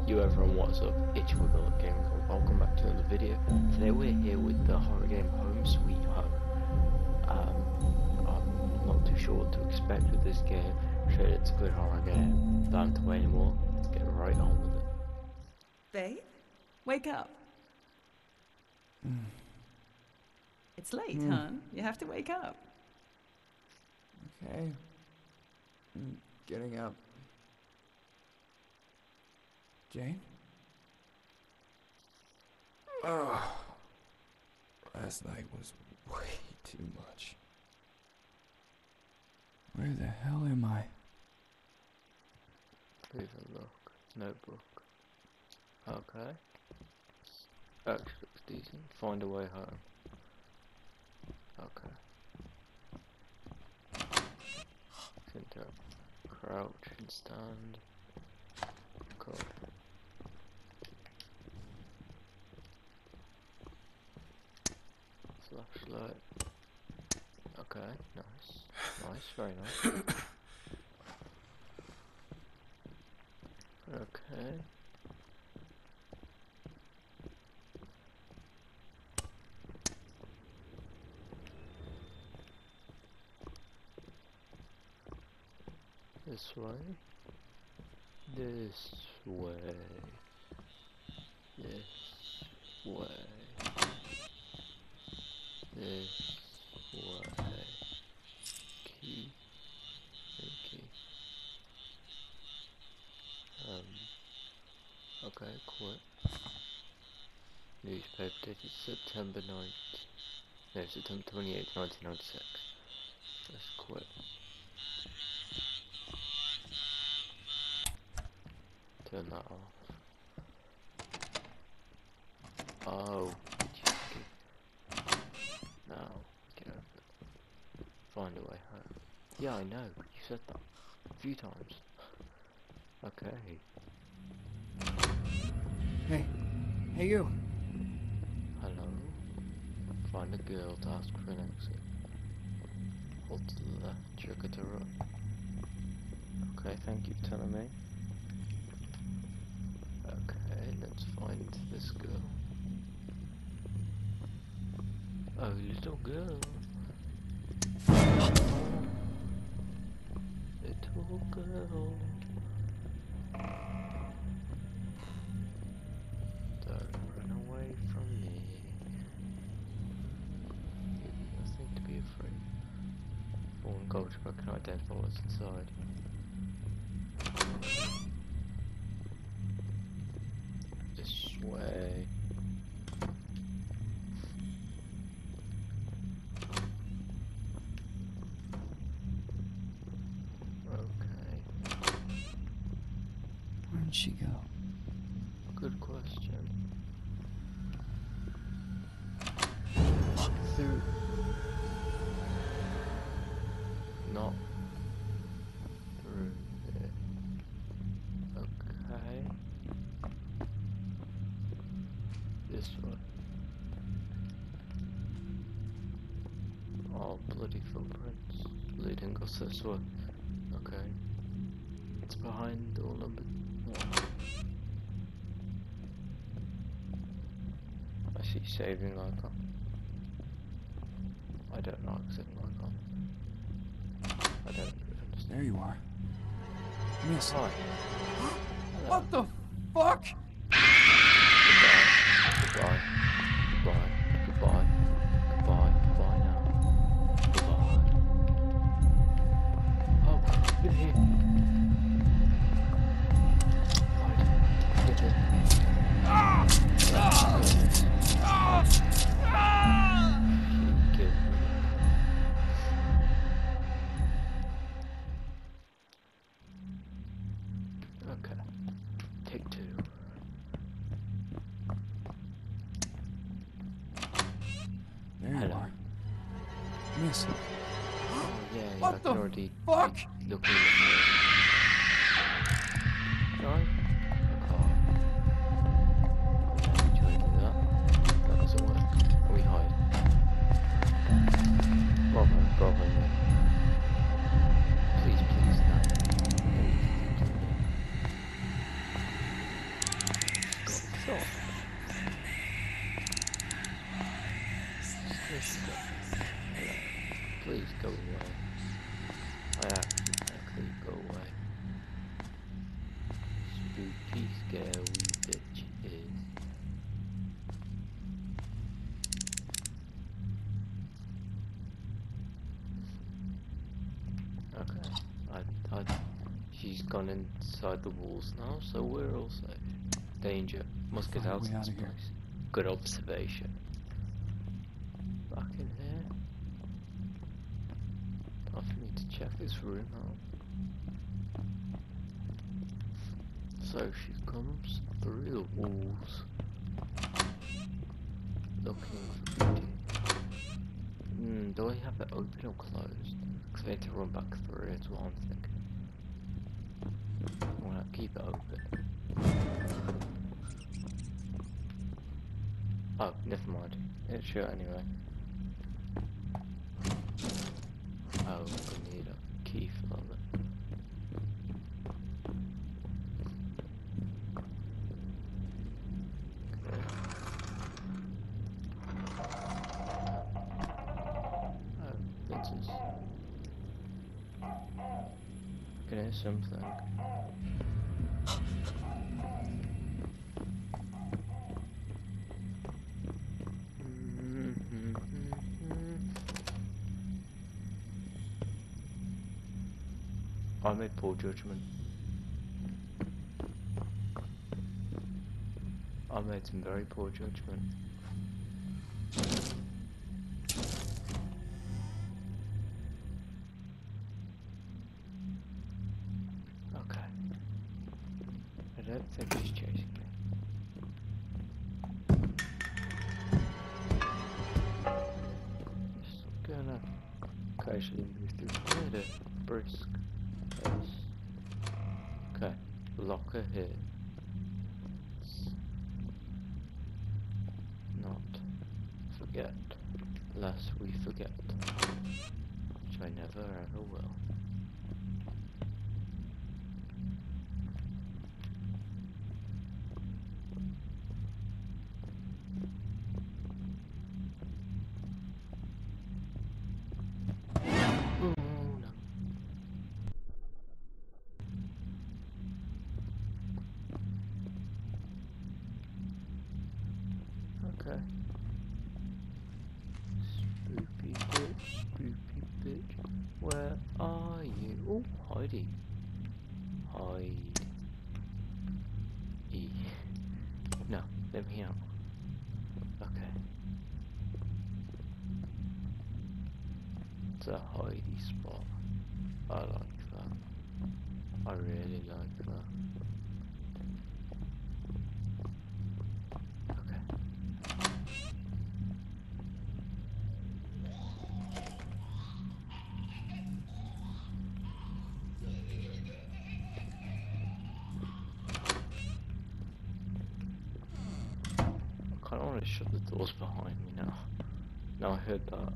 You over on what's up, Itch Wiggle Gaming. Welcome back to another video. Today we're here with the horror game Home Sweet Home. I'm not too sure what to expect with this game. I'm sure it's a good horror game. Don't have to wait anymore. Let's get right on with it. Faith, wake up. It's late, hon. You have to wake up. Okay. I'm getting up. Jane? Oh. Last night was way too much. Where the hell am I? Please look. Notebook. Okay. Actually looks decent. Find a way home. Okay. Center. Crouch and stand. Cool. Flashlight. Okay, nice. Nice, very nice. Okay. This way. This way. This way. This way. Key. Key. Okay, quit. Newspaper dated September 9th. No, September 28th, 1996. Let's quit. Turn that off. Oh, now get over it. Find a way home. Yeah, I know. You said that a few times. Okay. Hey you. Hello. Find a girl to ask for an exit. Hold to the left, trigger to run. Okay, thank you for telling me. Okay, let's find this girl. Oh, little girl. Little girl. Don't run away from me. You've nothing to be afraid. Fallen culture, but I can identify what's inside. This way. Okay. Where'd she go? Good question. Through. Not through here. Okay. This way. Oh, bloody footprints leading us this way. Okay. It's behind door number 1. I see saving icon. I don't like saving icon. I don't understand. There you are. Miss. Hi. What the fuck? Goodbye. Goodbye. Goodbye. Goodbye. Goodbye now. Goodbye. Oh, you're here. Right. Get it. Good. Okay. Take 2. There you Hello. are. Miss. Oh yeah, What I can the already fuck? look in the Sorry? Okay. Yeah, try to do that. That doesn't work. We hide. Bravo, mate. Please, no. She's scary bitch is. Okay. She's gone inside the walls now, so we're all safe. Danger. Must get Find a out way of out this of here. place. Good observation. Back in here. Time for me to check this room out. So she comes through the walls, looking for beauty. Do I have it open or closed? Because I need to run back through it, is what I'm thinking. I'm gonna keep it open. Oh, never mind. It's shut anyway. Oh, I need a key for that. Can hear something. I made poor judgment. I made some very poor judgment. Okay. I don't think she's chasing me. Just gonna casually move through here to brisk pace. Okay, locker here. Let's not forget, lest we forget, which I never ever will. Okay. Spoopy bitch, where are you? Oh, hidey. Hide. No, let me out. Okay. It's a hidey spot. I like that. I really like that. Okay. I kinda wanna shut the doors behind me now. Now I heard that.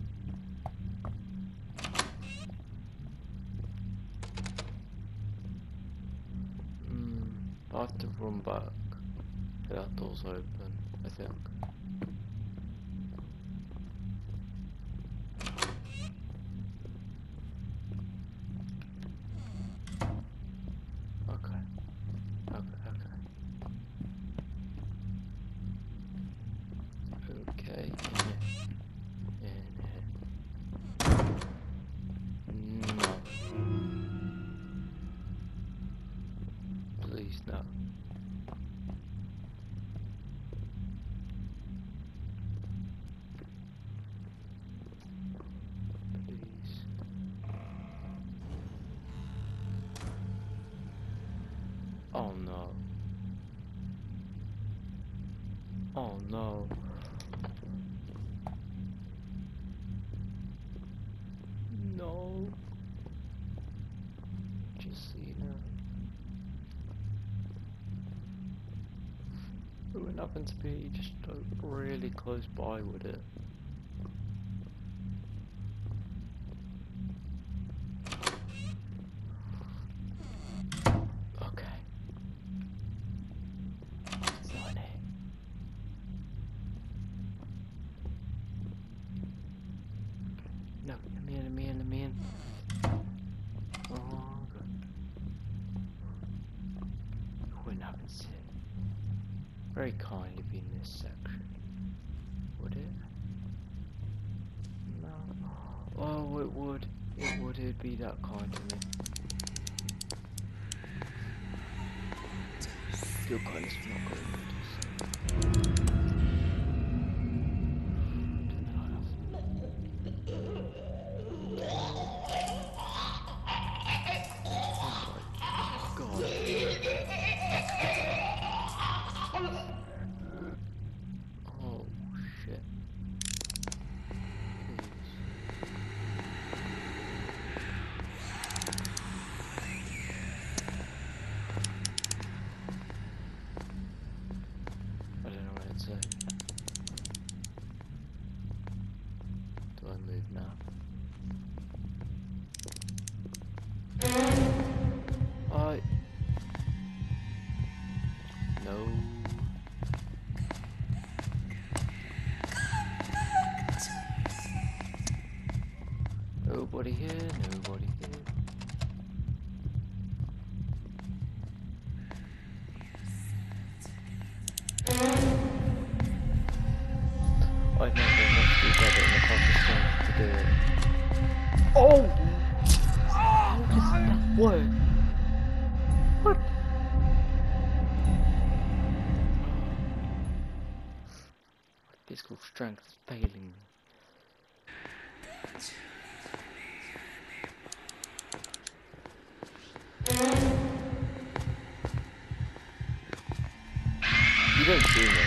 I have to run back. That door's open, I think. Okay. Okay, in here. No. Please, no. Please. Oh no. Oh no. No. Just see now. It would happen to be just really close by with it. Okay. It's not in here. No, let me in. Oh god. When wouldn't have it sit very kindly be in this section, would it? No. Oh, it would. It would. It'd be that kind to me. Your kindness is not going to Nobody here, nobody here. I've never actually got it in the proper strength to do it. Oh! How does that work? What? My physical strength is failing me. You don't see me.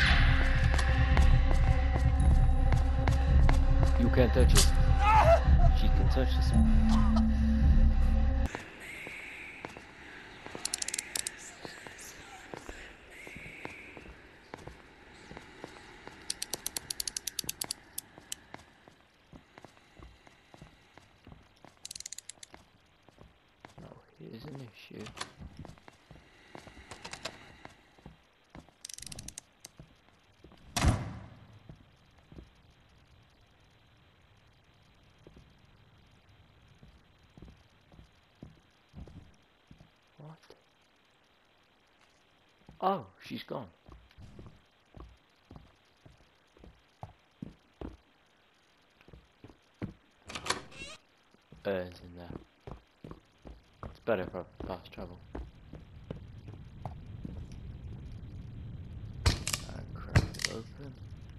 You can't touch us. She can touch us. Now here's an issue. What? Oh, she's gone. It's in there. It's better for fast travel. And crack it open.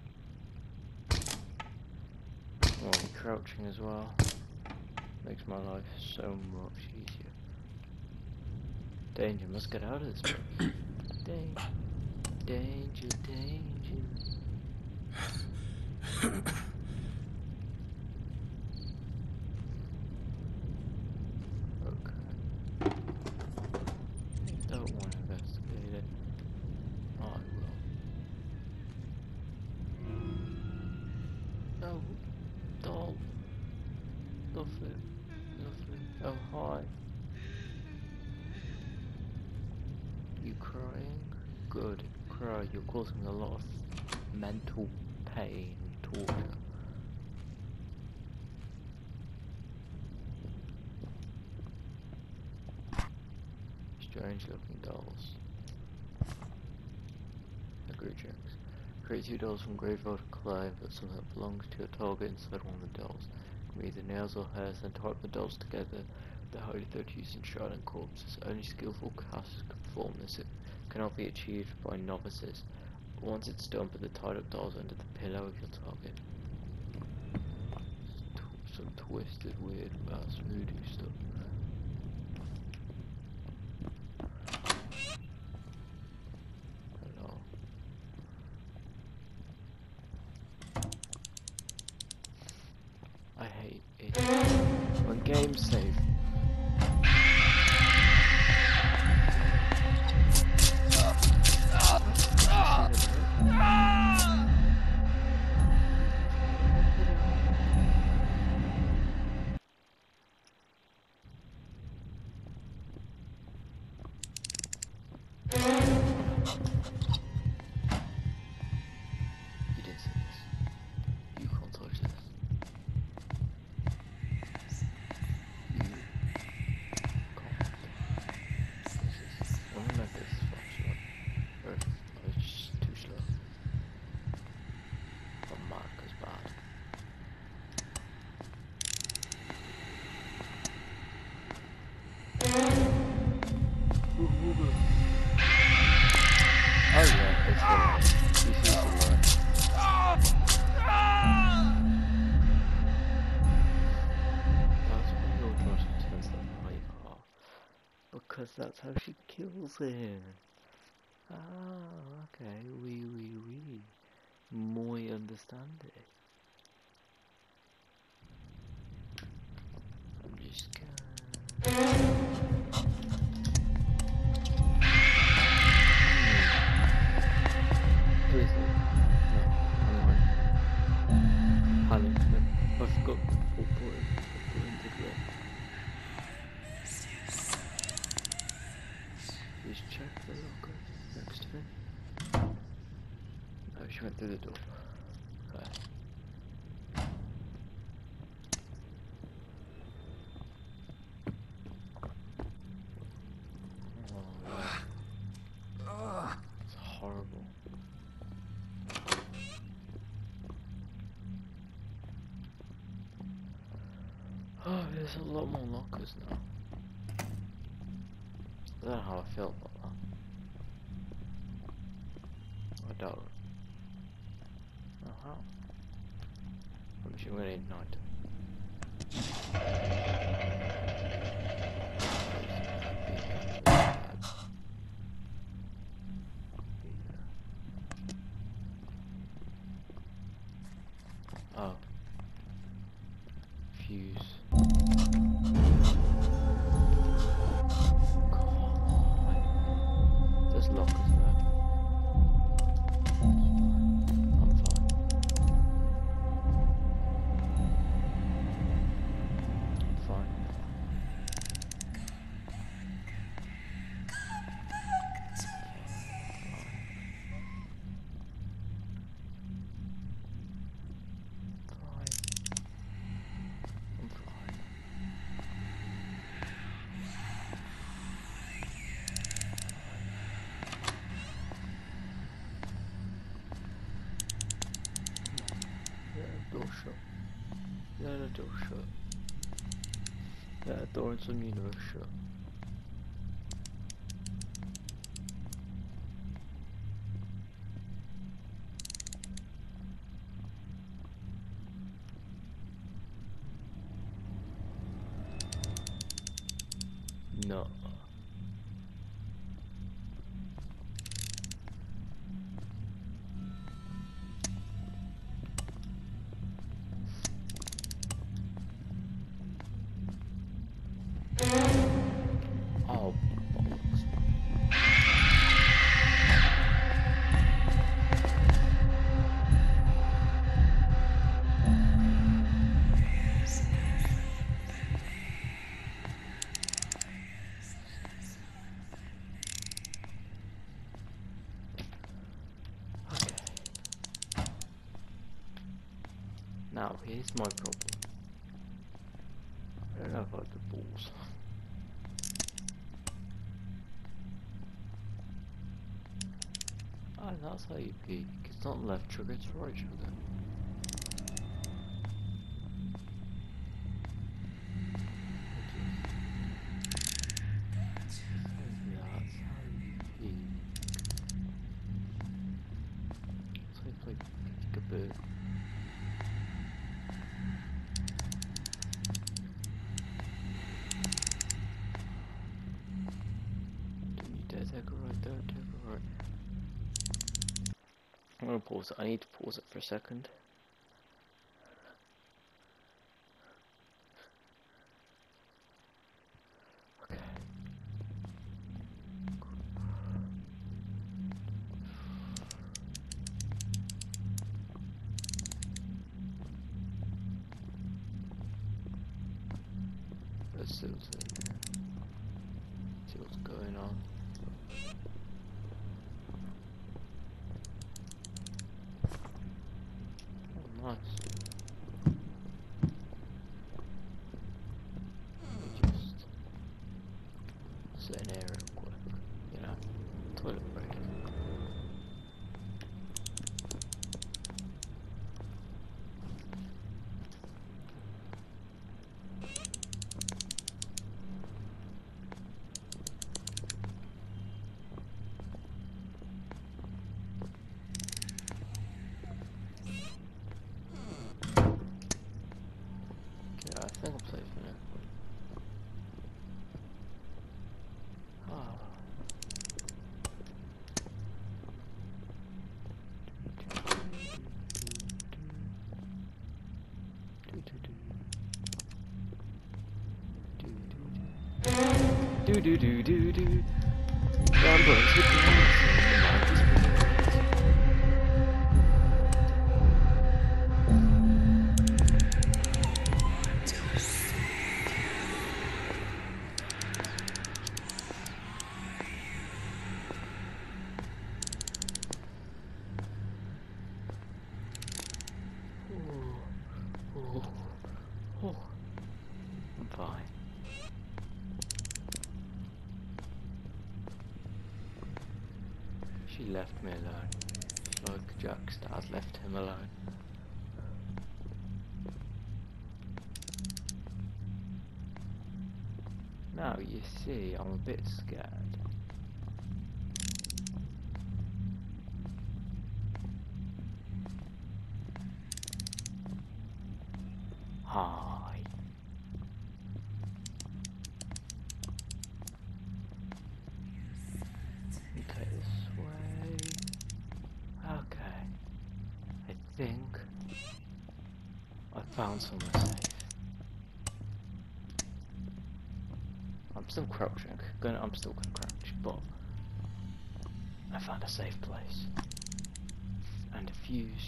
Oh, crouching as well. Makes my life so much easier. Danger, must get out of this place. Danger, danger, danger. Okay. Don't want to investigate it. I will. No, doll. Nothing. Nothing. Oh, hi. You crying? Good. Cry. You're causing a lot of mental pain and torture. Strange looking dolls. Agree checks. Create 2 dolls from graveyard clay, but something that belongs to a target inside one of the dolls. Can be either nails or hairs, then type the dolls together. The holy thread used in shrouding corpses. Only skillful casters can perform this. It cannot be achieved by novices. Once it's done, put the tied up dolls under the pillow of your target. Some twisted, weird, ass voodoo stuff. Hello. I hate it when games save. You didn't see this. You can't touch this. You He sees the light. That's why your daughter turns the light off. Because that's how she kills him. Ah, okay. Oui. Muy understande. I'm just gonna... Please no. No, honey, no. I forgot the full point. The point did that. Just check the locker next to me. No, she went through the door. Okay. Oh, it's horrible. Oh, there's a lot more lockers now. I don't know how I feel about that. I doubt it. Oh, how? I'm sure we're gonna need night. Oh. Fuse. There's lockers there. I'm fine. I'm fine. I'm fine. Yeah, door shut. Yeah, the door shut. Yeah, the door in some universe shut. No. Oh, bollocks. Okay. Now, here's my problem. I don't know about the balls. Ah, that's how you peek. It's not left trigger, it's right trigger. That's how you peek. That's how you play peek-a-boo. Don't you dare take a right, don't take a right. I'm gonna pause it. I need to pause it for a second. Okay. Let's see what's in there. See what's going on. Oh, nice. Let me just sit in here real quick. You know, toilet break. Do do do do do. John Burns with the life is pretty. Oh, I'm fine. She left me alone, like Jack Stars left him alone. Now you see, I'm a bit scared. Hi. Okay, this way. Okay. I think I found somewhere safe. I'm still crouching. I'm still gonna crouch, but I found a safe place. And a fuse.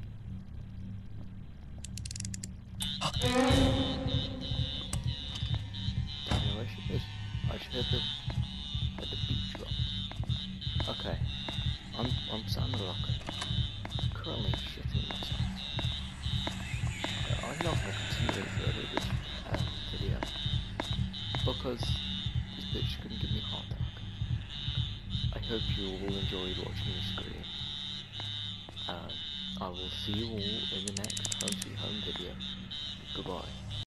Don't know where she is. I should heard the beat drop. Okay. I'm sat in the locker. Currently shitting myself. I'm not gonna continue any further with this video. Because this bitch couldn't give me a heart attack. I hope you all enjoyed watching me scream. I will see you all in the next Home Sweet Home video. Goodbye.